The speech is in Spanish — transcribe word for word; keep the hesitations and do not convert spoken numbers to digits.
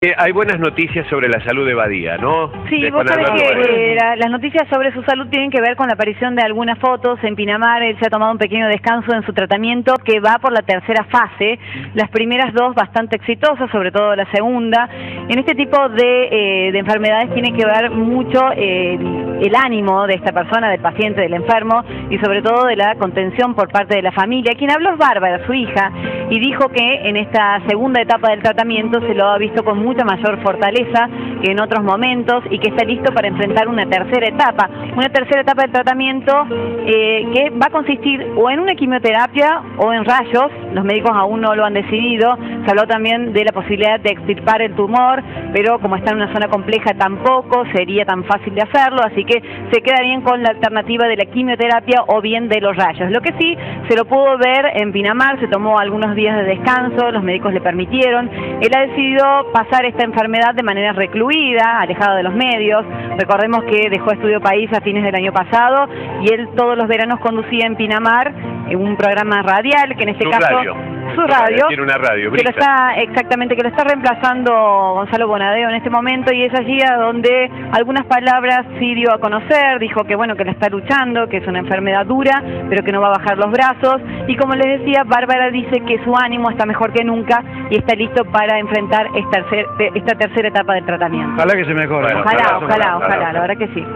Eh, hay buenas noticias sobre la salud de Badía, ¿no? Sí, de vos sabés que eh, la, las noticias sobre su salud tienen que ver con la aparición de algunas fotos en Pinamar. Él se ha tomado un pequeño descanso en su tratamiento que va por la tercera fase. Las primeras dos bastante exitosas, sobre todo la segunda. En este tipo de, eh, de enfermedades tiene que ver mucho eh, el ánimo de esta persona, del paciente, del enfermo, y sobre todo de la contención por parte de la familia. Quien habló es Bárbara, su hija, y dijo que en esta segunda etapa del tratamiento se lo ha visto con mucha mayor fortaleza que en otros momentos y que está listo para enfrentar una tercera etapa. Una tercera etapa del tratamiento eh, que va a consistir o en una quimioterapia o en rayos. Los médicos aún no lo han decidido. Se habló también de la posibilidad de extirpar el tumor, pero como está en una zona compleja tampoco sería tan fácil de hacerlo, así que se queda bien con la alternativa de la quimioterapia o bien de los rayos. Lo que sí, se lo pudo ver en Pinamar, se tomó algunos días de descanso, los médicos le permitieron. Él ha decidido pasar esta enfermedad de manera recluida, alejado de los medios. Recordemos que dejó Estudio País a fines del año pasado y él todos los veranos conducía en Pinamar en un programa radial, que en este su caso... Radio. Su radio. Tiene una radio, que lo está, exactamente, que lo está reemplazando Gonzalo Bonadeo en este momento, y es allí a donde algunas palabras sí dio a conocer. Dijo que bueno, que la está luchando, que es una enfermedad dura, pero que no va a bajar los brazos. Y como les decía, Bárbara dice que su ánimo está mejor que nunca y está listo para enfrentar esta, tercer, esta tercera etapa del tratamiento. Ojalá que se mejore. Bueno, ojalá, ojalá, ojalá, ojalá, la verdad que sí.